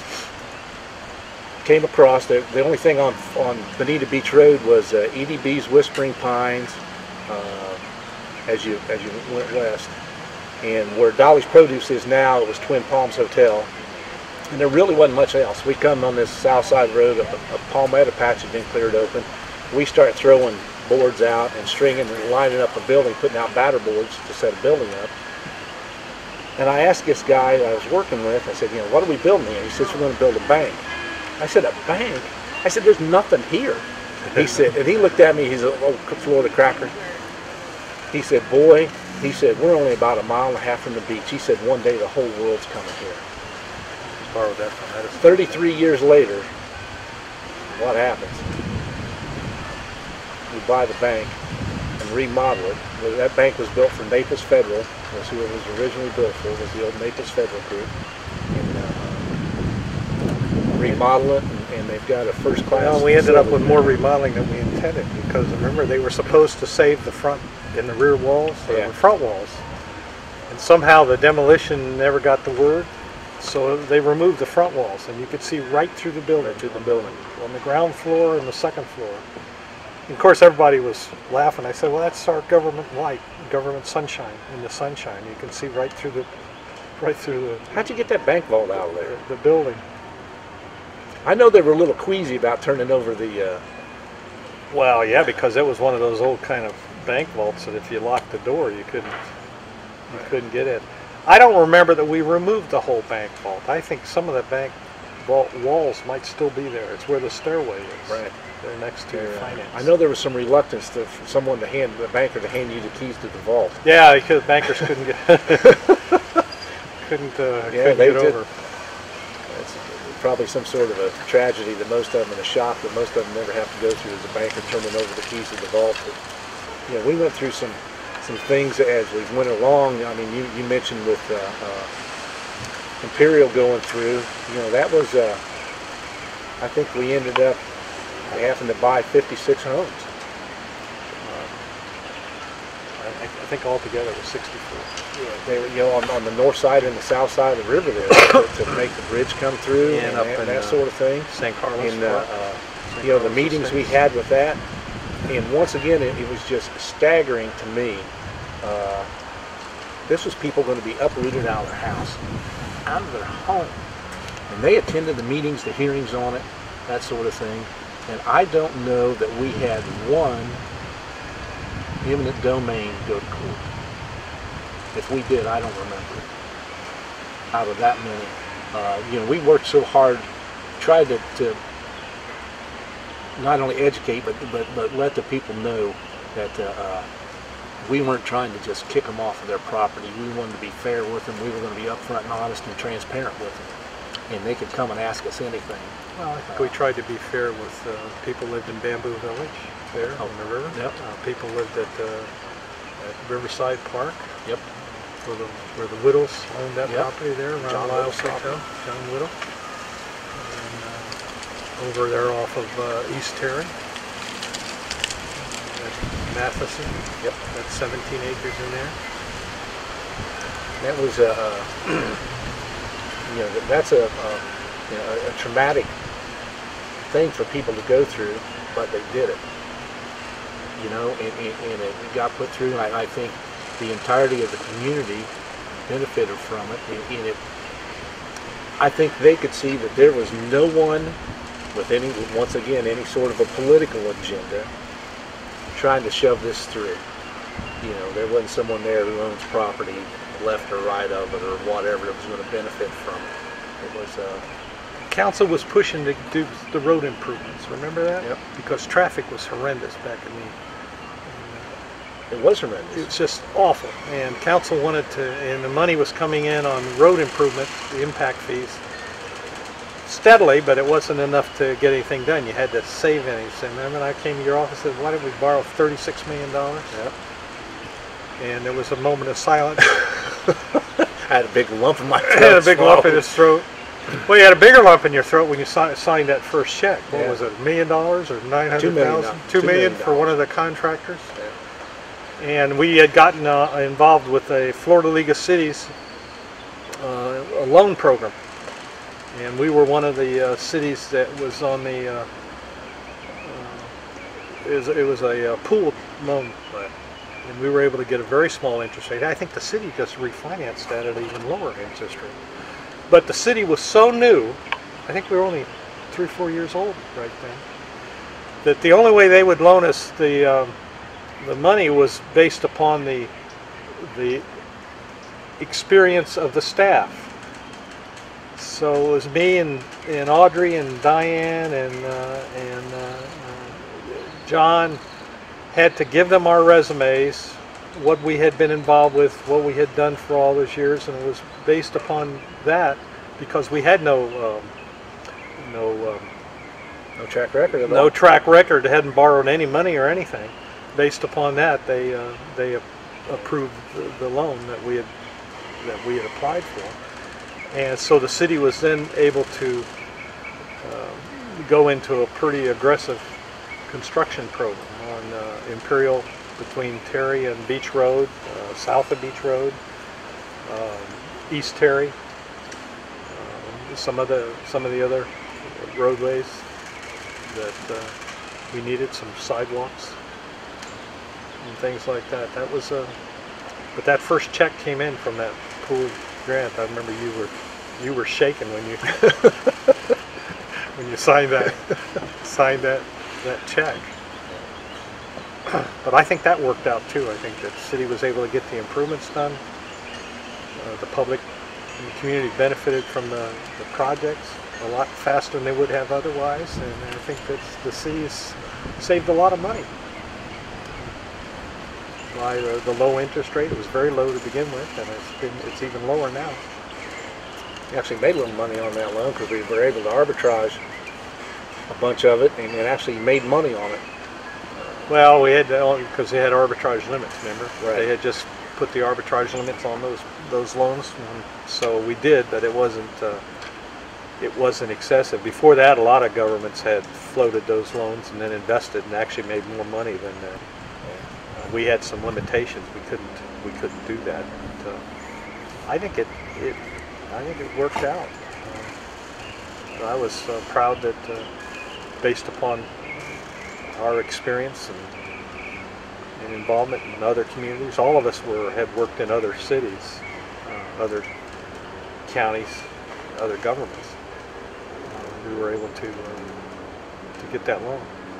Came across, the, the only thing on, on Bonita Beach Road was uh, E D B's Whispering Pines uh, as you as you went west. And where Dolly's Produce is now, it was Twin Palms Hotel. And there really wasn't much else. We come on this south side road, a, a palmetto patch had been cleared open. We start throwing boards out and stringing and lining up a building, putting out batter boards to set a building up. And I asked this guy I was working with, I said, you know, what are we building here? He says, we're going to build a bank. I said, a bank? I said, there's nothing here. He said, and he looked at me, he's a old Florida cracker. He said, boy, he said, we're only about a mile and a half from the beach. He said, one day the whole world's coming here. Borrowed that from Edison. thirty-three years later, what happens? We buy the bank and remodel it. That bank was built for Naples Federal. That's who it was originally built for, was the old Naples Federal Group. And uh, remodel it, and, and they've got a first class. Well, we ended up with more remodeling than we intended, because remember, they were supposed to save the front and the rear walls, or Yeah. the front walls. And somehow the demolition never got the word. So they removed the front walls, and you could see right through the building, Right through the building. on the ground floor and the second floor. And of course, everybody was laughing. I said, "Well, that's our government light, government sunshine. In the sunshine, you can see right through the, right through the, How'd you get that bank vault out of there? the, the building." I know they were a little queasy about turning over the uh, Well, yeah, because it was one of those old kind of bank vaults that if you locked the door, you couldn't you couldn't get in. I don't remember that we removed the whole bank vault. I think some of the bank vault walls might still be there. It's where the stairway is. Right. They're next to your Yeah. finance. I know there was some reluctance to, for someone to hand the banker to hand you the keys to the vault. Yeah, because bankers couldn't get couldn't uh, Yeah, couldn't they get did. over. It's probably some sort of a tragedy that most of them, and a shock that most of them never have to go through, as a banker turning over the keys to the vault. But, you know, we went through some some things as we went along. I mean, you, you mentioned with uh, uh, Imperial going through, you know, that was, uh, I think we ended up having to buy fifty-six homes. I, I think altogether it was sixty-four. Yeah, they were, you know, on, on the north side and the south side of the river there to, to make the bridge come through, And and, up that, in, that uh, sort of thing. Saint Carlos And uh, Park. uh, Saint you know, the Carlos meetings we Estates. had with that, and once again, it, it was just staggering to me. Uh, this was people going to be uprooted out of their house, out of their home, and they attended the meetings, the hearings on it, that sort of thing. And I don't know that we had one eminent domain go to court. If we did, I don't remember it. Out of that many, uh, you know, we worked so hard, tried to, to not only educate, but, but but let the people know that uh, uh, we weren't trying to just kick them off of their property. We wanted to be fair with them. We were going to be upfront and honest and transparent with them, and they could come and ask us anything. Well, I think we tried to be fair with uh, people lived in Bamboo Village there Oh, on the river. yep. Uh, people lived at, uh, at Riverside Park, Yep. where the where the Whittles owned that Yep. property there around John Lyle's Whittle's Hotel, John Whittle. And uh, over there off of uh, East Terry, uh, at Matheson. Yep. That's seventeen acres in there. That was a, uh, you know, that's a, a, you know, a traumatic thing for people to go through, but they did it. You know, and, and, and it got put through, and I, I think the entirety of the community benefited from it. And, and it, I think they could see that there was no one with any, once again, any sort of a political agenda trying to shove this through. You know, there wasn't someone there who owns property left or right of it or whatever that was going to benefit from it. It was, uh, Council was pushing to do the road improvements. Remember that? Yep. Because traffic was horrendous back in the. it was horrendous. It's just awful, and council wanted to, and the money was coming in on road improvement, the impact fees, steadily, but it wasn't enough to get anything done. You had to save anything. Remember, when I came to your office and said, "Why did we borrow thirty-six million dollars?" Yep. And there was a moment of silence. I had a big lump in my throat. He had a big lump in his throat. Well, you had a bigger lump in your throat when you si signed that first check. What Yeah. was it, a million dollars or nine Two hundred million thousand? dollars. Two Two million million for one of dollars. the contractors. Yeah. And we had gotten uh, involved with a Florida League of Cities uh, a loan program. And we were one of the uh, cities that was on the, uh, uh, it was, it was a uh, pooled loan. And we were able to get a very small interest rate. I think the city just refinanced that at an even lower interest rate. But the city was so new, I think we were only three, four years old right then, that the only way they would loan us the um, the money was based upon the the experience of the staff. So it was me and, and Audrey and Diane and uh, and uh, uh, John had to give them our resumes, what we had been involved with, what we had done for all those years, and it was based upon that, because we had no um, no um, No track record at all. no track record, hadn't borrowed any money or anything. Based upon that, they uh, they approved the, the loan that we had that we had applied for, and so the city was then able to uh, go into a pretty aggressive construction program on uh, Imperial between Terry and Beach Road, uh, south of Beach Road, um, East Terry, uh, some of the some of the other roadways that uh, we needed, some sidewalks and things like that. That was a, but that first check came in from that pooled grant. I remember you were you were shaking when you when you signed that signed that that check. But I think that worked out too. I think that the city was able to get the improvements done. Uh, the public and the community benefited from the, the projects a lot faster than they would have otherwise, and I think that the city's saved a lot of money. By the, the low interest rate, it was very low to begin with, and it's been it's even lower now. We actually made a little money on that loan because we were able to arbitrage a bunch of it and, and actually made money on it. Well, we had because they had arbitrage limits. Remember, right. They had just put the arbitrage limits on those those loans, and so we did, but it wasn't uh, it wasn't excessive. Before that, a lot of governments had floated those loans and then invested and actually made more money than uh, uh, we had some limitations. We couldn't we couldn't do that. But, uh, I think it it I think it worked out. Uh, I was uh, proud that, uh, based upon our experience and, and involvement in other communities. All of us were had worked in other cities, uh, other counties, other governments. Uh, we were able to uh, to get that loan.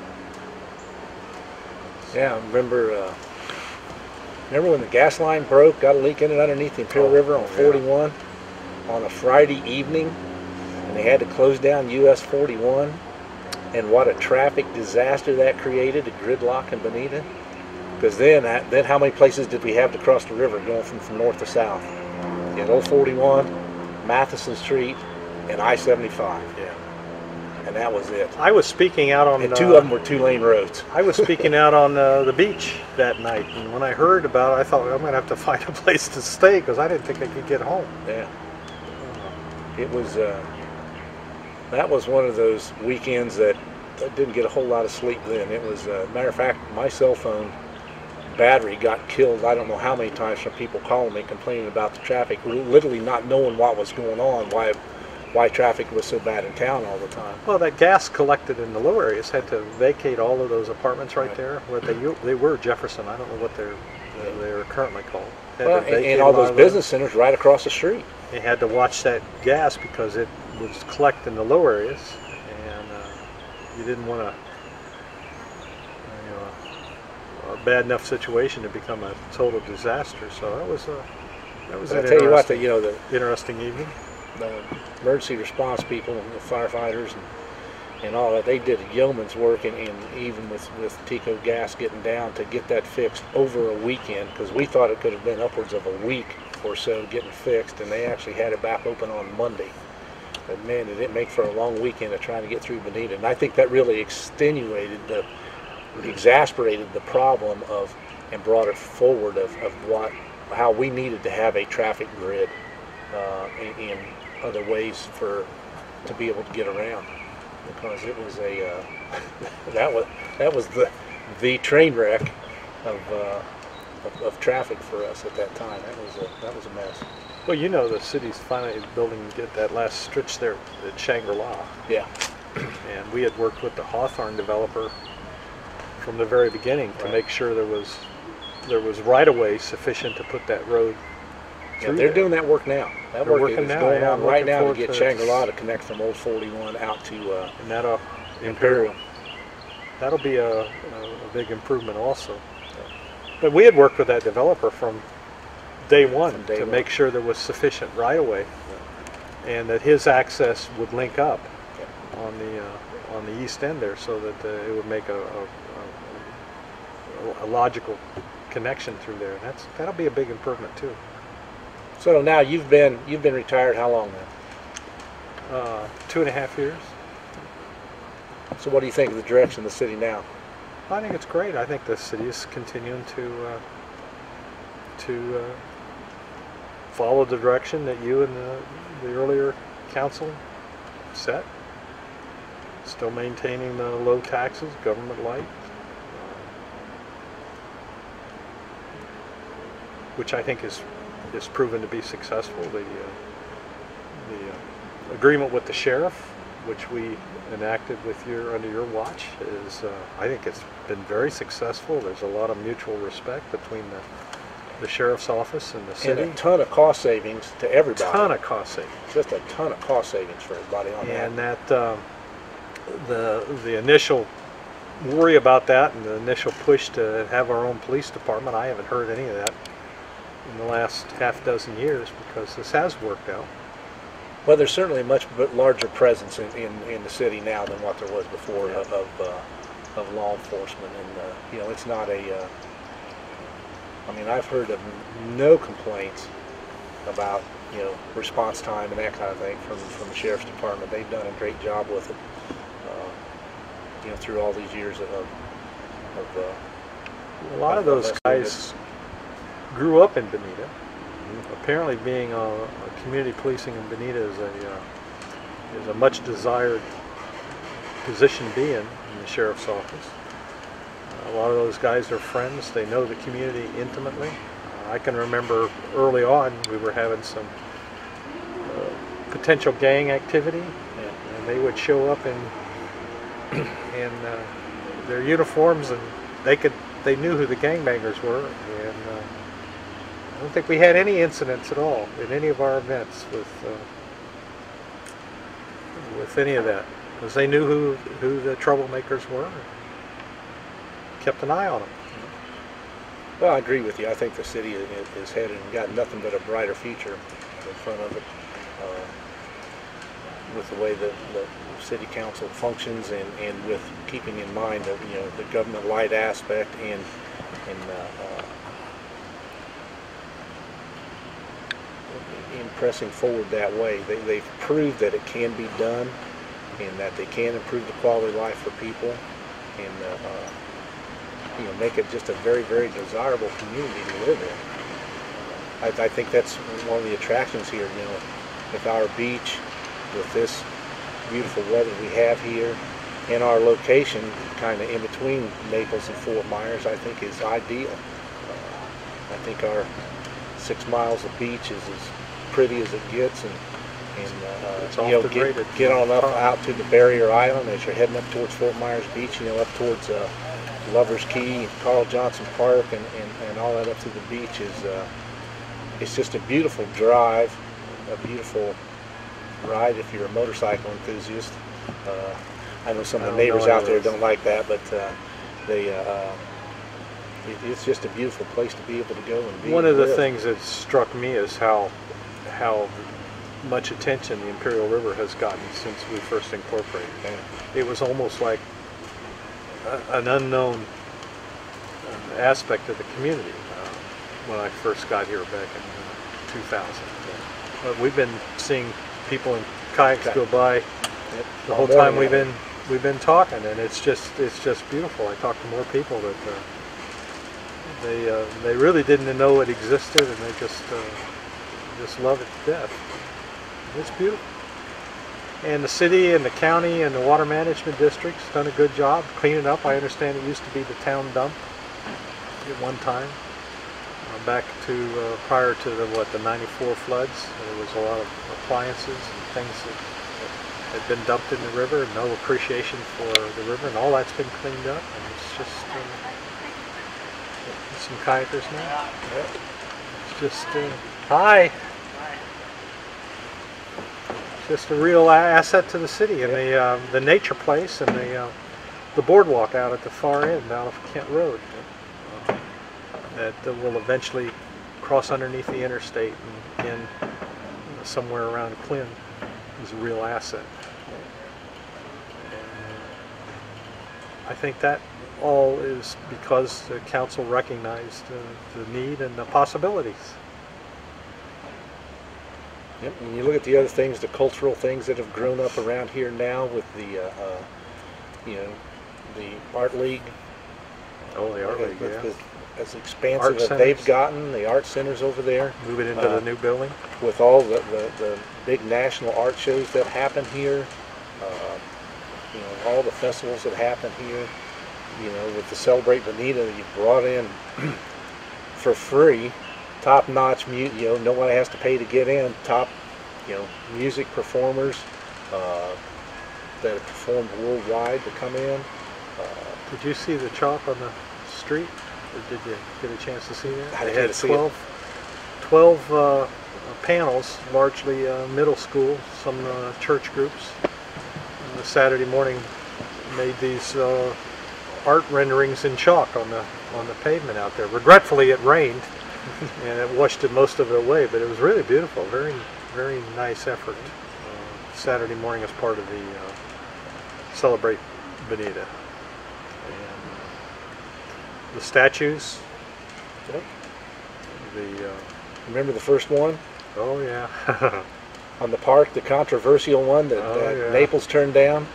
Yeah, I remember. Uh, remember when the gas line broke, got a leak in it underneath the Imperial Oh, River on yeah. forty-one on a Friday evening, and they had to close down U S forty-one. And what a traffic disaster that created, a gridlock in Bonita. Because then, then how many places did we have to cross the river going from, from north to south? You had Old forty-one, Matheson Street, and I seventy-five. Yeah. And that was it. I was speaking out on. And two uh, of them were two-lane roads. I was speaking out on uh, the beach that night, and when I heard about it, I thought, well, I'm going to have to find a place to stay because I didn't think I could get home. Yeah. It was. Uh, That was one of those weekends that I didn't get a whole lot of sleep then. It was, uh, matter of fact, my cell phone battery got killed I don't know how many times from people calling me complaining about the traffic, literally not knowing what was going on, why why traffic was so bad in town all the time. Well, that gas collected in the low areas had to vacate all of those apartments right, Right. there. What they they were Jefferson. I don't know what they're uh, they are currently called. Had Well, to and, vacate and all a lot those of them. business centers right across the street. They had to watch that gas because it was collect in the low areas, and uh, you didn't want to, you know, a bad enough situation to become a total disaster. So that was a that was But I an tell you what, the, interesting, you know, the, interesting evening. the emergency response people and the firefighters and, and all that, they did a yeoman's work, and, and even with, with Tico Gas getting down to get that fixed over a weekend, because we thought it could have been upwards of a week or so getting fixed, and they actually had it back open on Monday. But man, it didn't make for a long weekend of trying to get through Bonita, and I think that really extenuated the, exasperated the problem of, and brought it forward of, of what, how we needed to have a traffic grid uh, in, in other ways for to be able to get around, because it was a uh, that was that was the the train wreck of, uh, of of traffic for us at that time. That was a that was a mess. Well, you know, the city's finally building to get that last stretch there at Shangri-La. Yeah. And we had worked with the Hawthorne developer from the very beginning to Right. make sure there was there was right-of-way sufficient to put that road Yeah, through they're there. doing that work now. That They're work working is now, going yeah, on I'm right looking now to forward get to it. Shangri-La to connect from Old forty-one out to uh, And that'll Imperial. that'll be a, a, a big improvement also. But we had worked with that developer from day one From day to one. make sure there was sufficient right-of-way and that his access would link up on the uh, on the east end there, so that uh, it would make a, a, a, a logical connection through there. That's that'll be a big improvement too. So now you've been you've been retired how long now? Uh, two and a half years. So what do you think of the direction of the city now? I think it's great. I think the city is continuing to uh, to uh, follow the direction that you and the, the earlier council set. Still maintaining the low taxes, government light, uh, which I think is is proven to be successful. The uh, the uh, agreement with the sheriff, which we enacted with your under your watch, is uh, I think it's been very successful. There's a lot of mutual respect between the the sheriff's office and the And city. a ton of cost savings to everybody. ton of cost savings. Just a ton of cost savings for everybody on And that. that um, the the initial worry about that and the initial push to have our own police department. I haven't heard any of that in the last half dozen years because this has worked out. Well, there's certainly a much b- larger presence in, in, in the city now than what there was before Yeah. of of, uh, of law enforcement, and uh, you know, it's not a. Uh, I mean, I've heard of no complaints about you know response time and that kind of thing from from the sheriff's department. They've done a great job with it. Uh, you know, through all these years of of. Uh, A lot of those guys grew up in Bonita. Apparently, being a, a community policing in Bonita is a uh, is a much desired position to be in in the sheriff's office. Uh, a lot of those guys are friends. They know the community intimately. Uh, I can remember early on we were having some uh, potential gang activity, and, and they would show up in in uh, their uniforms, and they could they knew who the gangbangers were, and. Uh, I don't think we had any incidents at all in any of our events with uh, with any of that, because they knew who who the troublemakers were and kept an eye on them. Well, I agree with you. I think the city is, is headed and got nothing but a brighter future in front of it, uh, with the way that the city council functions, and, and with keeping in mind that you know the government light aspect and and uh, uh, in pressing forward that way. They, they've proved that it can be done and that they can improve the quality of life for people and uh, uh, you know, make it just a very, very desirable community to live in. I, I think that's one of the attractions here, you know, with our beach, with this beautiful weather we have here, and our location kind of in between Naples and Fort Myers, I think is ideal. Uh, I think our six miles of beach is as pretty as it gets, and, and uh, It's you know, off the get, graded. get on up out to the barrier island as you're heading up towards Fort Myers Beach, you know, up towards uh, Lover's Key, Carl Johnson Park, and, and, and all that up to the beach is, uh, it's just a beautiful drive, a beautiful ride if you're a motorcycle enthusiast. Uh, I know some of the I don't neighbors know out there those. don't like that, but uh, they, uh, it, it's just a beautiful place to be able to go and be. One of the live. things that struck me is how how much attention the Imperial River has gotten since we first incorporated. Yeah. It was almost like a, an unknown uh, aspect of the community uh, when I first got here back in uh, two thousand. But we've been seeing people in kayaks go by Yep. the All whole morning time we've now. been we've been talking, and it's just it's just beautiful. I talked to more people that uh, they uh, they really didn't know it existed, and they just uh, just love it to death. It's beautiful. And the city and the county and the water management district's done a good job cleaning up. I understand it used to be the town dump at one time, uh, back to uh, prior to the what the ninety-four floods. There was a lot of appliances and things that, that had been dumped in the river, and no appreciation for the river, and all that's been cleaned up, and it's just uh, some kayakers now. It's just uh, hi. Just a real a- asset to the city, and the uh, the nature place, and the uh, the boardwalk out at the far end, out of Kent Road, uh, that uh, will eventually cross underneath the interstate and in uh, somewhere around Quinn is a real asset. And, uh, I think that all is because the council recognized uh, the need and the possibilities. Yep. When you look at the other things, the cultural things that have grown up around here now with the, uh, uh, you know, the art league. Oh, the art uh, league, with yeah. the- as expansive Art as they've centers. gotten, the art centers over there, Moving into Uh, the new building. with all the, the, the big national art shows that happen here, uh, you know, all the festivals that happen here, you know, with the Celebrate Bonita that you brought in for free, top-notch, mu- you know, nobody has to pay to get in, top, you know, music performers uh, that have performed worldwide to come in. Uh, Did you see the chalk on the street? Or did you get a chance to see that? I They didn't had see it. twelve, twelve uh, panels, largely uh, middle school, some uh, church groups. Uh, Saturday morning made these uh, art renderings in chalk on the on the pavement out there. Regretfully, it rained and it washed it, most of it away, but it was really beautiful. Very very nice effort. Uh, Saturday morning as part of the uh, Celebrate Bonita. And the statues. Yep. The uh, remember the first one? Oh yeah. On the park, the controversial one that, oh, that yeah. Naples turned down.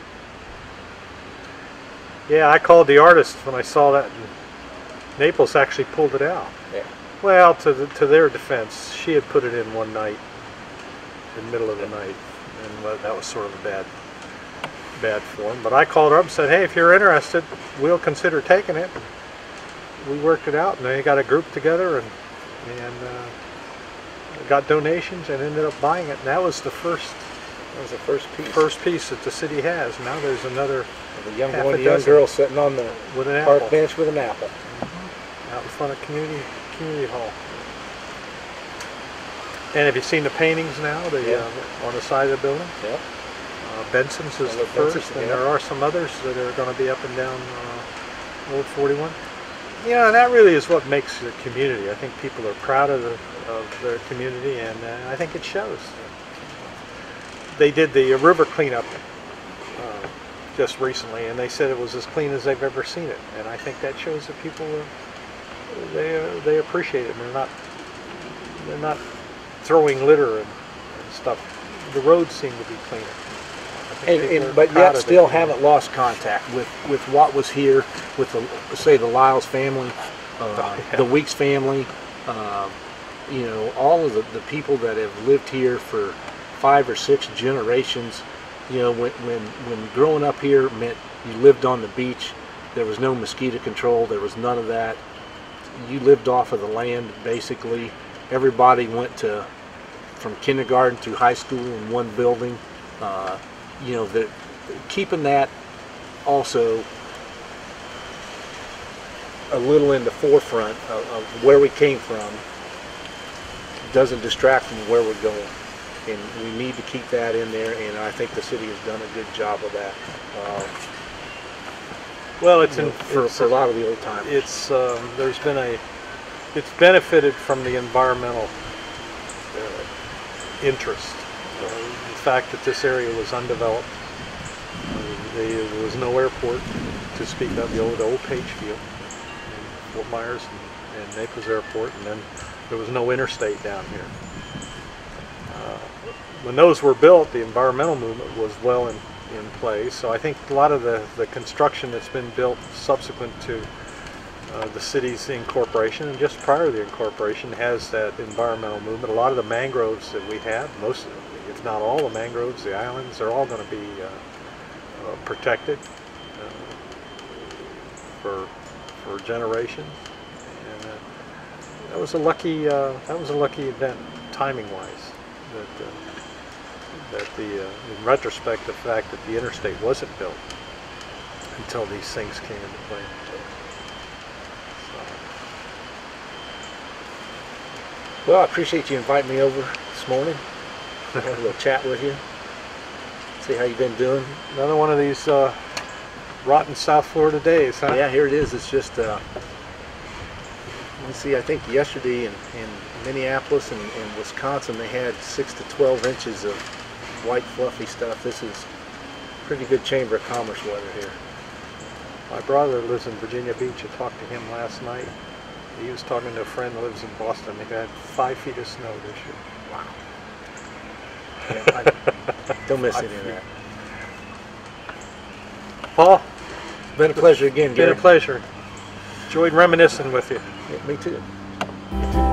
Yeah, I called the artist when I saw that. And Naples actually pulled it out. Yeah. Well, to the, to their defense, she had put it in one night, in the middle of the night, and uh, that was sort of a bad, bad form. But I called her up and said, "Hey, if you're interested, we'll consider taking it." We worked it out, and they got a group together and and uh, got donations and ended up buying it. And that was the first. That was the first piece. First piece that the city has. Now there's another. The young half one, a young dozen. girl sitting on the With an park apple. bench with an apple. Mm-hmm. Out in front of community community hall. And have you seen the paintings now? The Yeah. uh, on the side of the building. Yep. Uh, Benson's is I the love first, Benson's, and yeah. there are some others that are going to be up and down uh, Old forty-one. Yeah, and that really is what makes the community. I think people are proud of the, of their community, and uh, I think it shows. They did the uh, river cleanup uh, just recently, and they said it was as clean as they've ever seen it. And I think that shows that people uh, they uh, they appreciate it. And they're not they're not throwing litter and, and stuff. The roads seem to be cleaner. I think And, people and, are but proud yet of the still community. haven't lost contact with, with what was here, with the, say the Lyles family, uh, Oh, yeah. the Weeks family, uh, you know, all of the, the people that have lived here for five or six generations. You know, when, when, when growing up here meant you lived on the beach, there was no mosquito control, there was none of that. You lived off of the land, basically. Everybody went to, from kindergarten to high school in one building. Uh, you know, the, keeping that also a little in the forefront of, of where we came from doesn't distract from where we're going. And we need to keep that in there, and I think the city has done a good job of that. Uh, Well, it's you know, in, for, it's, for a lot of the old timers. it's um, there's been a it's benefited from the environmental uh, interest. Uh, the fact that this area was undeveloped, uh, the, there was no airport to speak of. The old old Pagefield, Fort Myers, and, and Naples Airport, and then there was no interstate down here. Uh, when those were built, the environmental movement was well in. in place. So I think a lot of the, the construction that's been built subsequent to uh, the city's incorporation and just prior to the incorporation has that environmental movement. A lot of the mangroves that we have, most, if not all the mangroves, the islands, they're all going to be uh, uh, protected uh, for for generations. And uh, that was a lucky uh, that was a lucky event, timing wise. That. Uh, that the, uh, in retrospect, the fact that the interstate wasn't built until these things came into play. So. Well, I appreciate you inviting me over this morning. Have a little chat with you. See how you've been doing. Another one of these uh, rotten South Florida days, huh? Yeah, here it is. It's just, uh, let's see, I think yesterday in, in Minneapolis and, and Wisconsin, they had six to twelve inches of white fluffy stuff. This is pretty good Chamber of Commerce weather here. My brother lives in Virginia Beach. I talked to him last night. He was talking to a friend who lives in Boston. They've had five feet of snow this year. Wow. Yeah, I don't miss any of that. Paul, It's been a pleasure again, been Gary. a pleasure. Enjoyed reminiscing with you. Yeah, me too. Me too.